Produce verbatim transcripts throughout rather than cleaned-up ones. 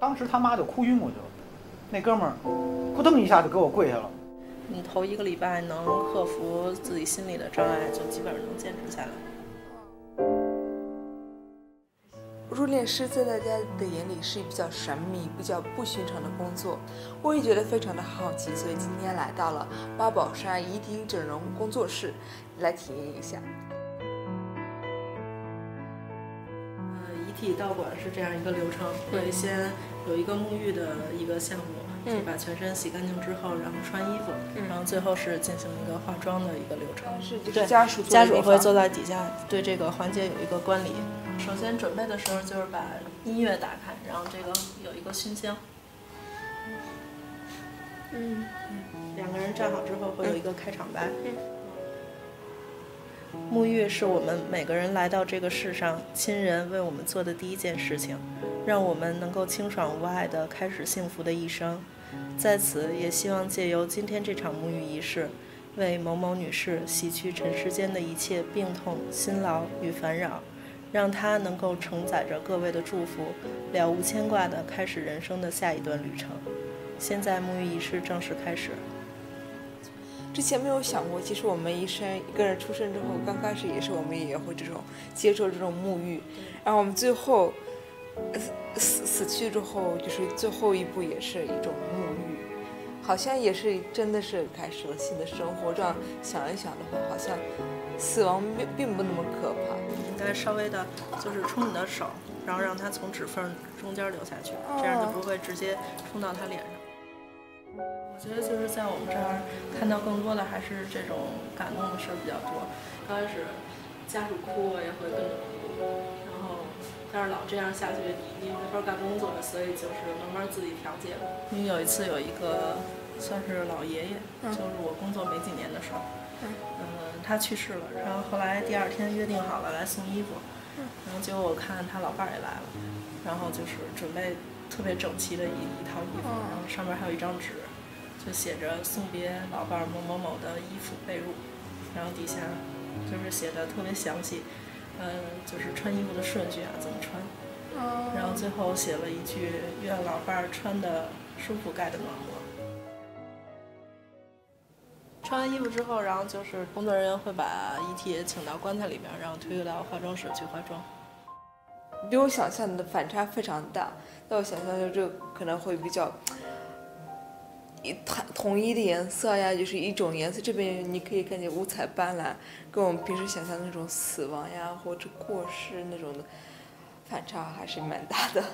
当时他妈就哭晕过去了，那哥们儿扑腾一下就给我跪下了。 你头一个礼拜能克服自己心理的障碍，就基本上能坚持下来。 入殓师在大家的眼里是比较神秘、比较不寻常的工作，我也觉得非常的好奇，所以今天来到了八宝山遗体整容工作室来体验一下。 遗体道馆是这样一个流程，会先有一个沐浴的一个项目，是把全身洗干净之后，然后穿衣服，嗯、然后最后是进行一个化妆的一个流程。 是，就是家属家属会坐在底下，对这个环节有一个观礼。首先准备的时候就是把音乐打开，然后这个有一个熏香。嗯，两个人站好之后会有一个开场白。嗯。沐浴是我们每个人来到这个世上，亲人为我们做的第一件事情，让我们能够清爽无碍地开始幸福的一生。在此，也希望借由今天这场沐浴仪式，为某某女士洗去尘世间的一切病痛、辛劳与烦扰，让她能够承载着各位的祝福，了无牵挂地开始人生的下一段旅程。现在沐浴仪式正式开始。 之前没有想过，其实我们一生一个人出生之后，刚开始也是我们也会这种接受这种沐浴，然后我们最后死死去之后，就是最后一步也是一种沐浴，好像也是真的是开始了新的生活。这样想一想的话，好像死亡并并不那么可怕。 应该稍微的就是冲你的手，然后让它从指缝中间流下去，这样就不会直接冲到他脸上。我觉得就是在我们这儿看到更多的还是这种感动的事比较多。刚开始家属哭，我也会跟着哭，然后但是老这样下去，你没法干工作了，所以就是慢慢自己调节。因为有一次有一个算是老爷爷，就是我工作没几年的时候，嗯，他去世了，然后后来第二天约定好了来送衣服，然后结果我看他老伴儿也来了，然后就是准备特别整齐的一一套衣服，然后上面还有一张纸，就写着送别老伴儿某某某的衣服被褥，然后底下就是写的特别详细，嗯，就是穿衣服的顺序啊，怎么穿，然后最后写了一句愿老伴儿穿的舒服，盖的暖和。穿完衣服之后，然后就是工作人员会把遗体请到棺材里边，然后推到化妆室去化妆。 比我想象的反差非常大，在我想象中这可能会比较一统一的颜色呀，就是一种颜色，这边你可以看见五彩斑斓，跟我们平时想象的那种死亡呀或者过世那种的反差还是蛮大的。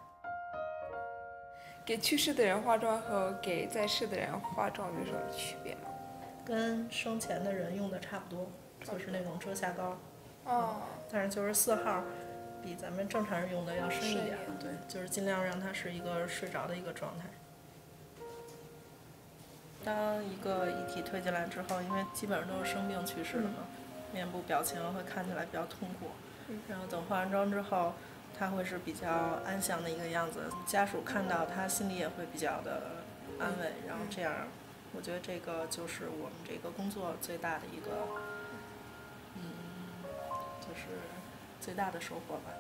给去世的人化妆和给在世的人化妆有什么区别吗？ 跟生前的人用的差不多，就是那种遮瑕膏。 哦、嗯， 但是就是色号比咱们正常人用的要深一点，对，就是尽量让它是一个睡着的一个状态。当一个遗体推进来之后，因为基本上都是生病去世的嘛，嗯、面部表情会看起来比较痛苦，嗯、然后等化完妆之后，他会是比较安详的一个样子，家属看到他心里也会比较的安慰，嗯、然后这样，我觉得这个就是我们这个工作最大的一个，嗯，就是最大的收获吧。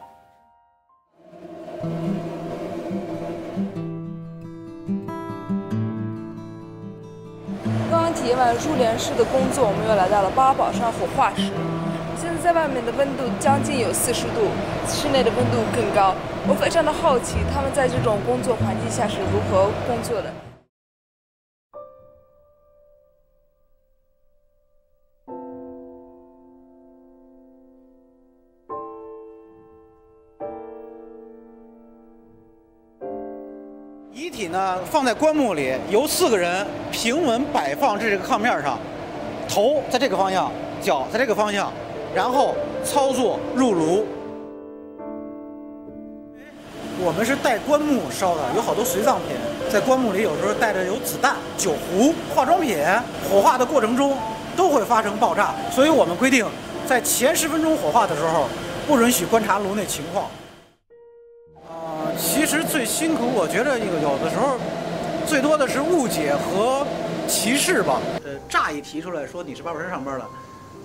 刚刚体验完入殓师的工作，我们又来到了八宝山火化室。现在在外面的温度将近有四十度，室内的温度更高。我非常的好奇，他们在这种工作环境下是如何工作的。 遗体呢放在棺木里，由四个人平稳摆放至这个炕面上，头在这个方向，脚在这个方向，然后操作入炉。我们是带棺木烧的，有好多随葬品，在棺木里有时候带着有子弹、酒壶、化妆品，火化的过程中都会发生爆炸，所以我们规定，在前十分钟火化的时候，不允许观察炉内情况。其实最辛苦，我觉得有有的时候，最多的是误解和歧视吧。呃，乍一提出来说你是八宝山上班的，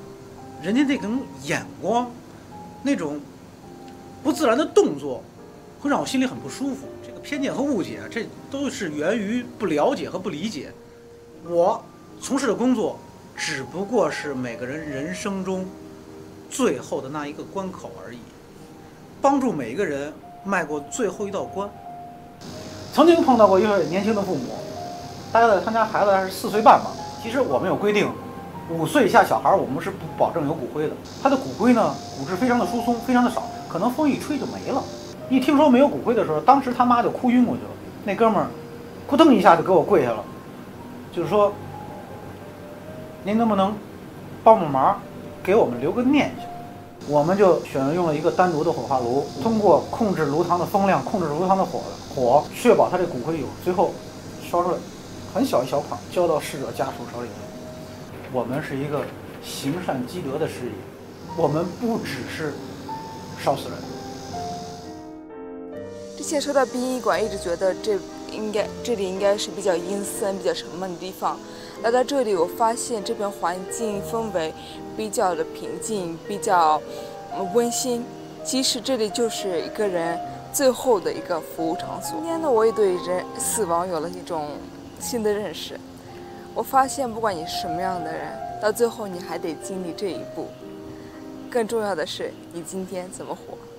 人家那种眼光，那种不自然的动作， 会让我心里很不舒服。这个偏见和误解，这都是源于不了解和不理解。我从事的工作只不过是每个人人生中最后的那一个关口而已，帮助每一个人迈过最后一道关。曾经碰到过一位年轻的父母，大概在他家孩子还是四岁半吧。其实我们有规定，五岁以下小孩我们是不保证有骨灰的。他的骨灰呢，骨质非常的疏松，非常的少，可能风一吹就没了。一听说没有骨灰的时候，当时他妈就哭晕过去了。那哥们儿扑腾一下就给我跪下了，就是说您能不能帮帮忙，给我们留个念想。我们就选用了一个单独的火化炉，通过控制炉膛的风量，控制炉膛的火火，确保它这骨灰有最后烧出来很小一小块，交到逝者家属手里。我们是一个行善积德的事业，我们不只是烧死人。 之前说到殡仪馆，一直觉得这应该这里应该是比较阴森、比较沉闷的地方。来到这里，我发现这边环境氛围比较的平静，比较温馨。其实这里就是一个人最后的一个服务场所。今天呢，我也对人死亡有了一种新的认识。我发现，不管你是什么样的人，到最后你还得经历这一步。更重要的是，你今天怎么活。